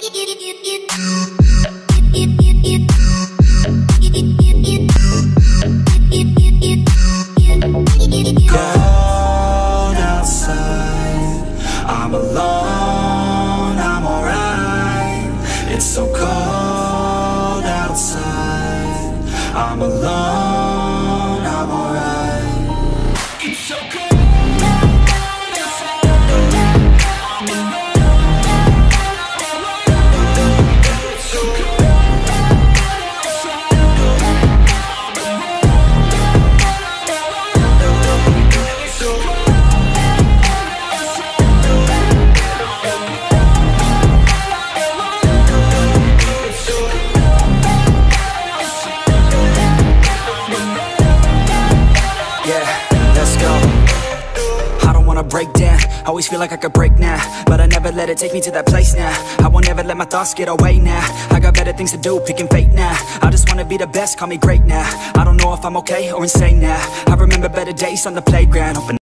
Cold outside, I'm alone, I'm alright. It's so cold outside, I'm alone, I'm alright. It's so cold. Break down, always feel like I could break now, but I never let it take me to that place now. I won't ever let my thoughts get away now. I got better things to do, picking fate now. I just wanna be the best, call me great now. I don't know if I'm okay or insane now. I remember better days on the playground.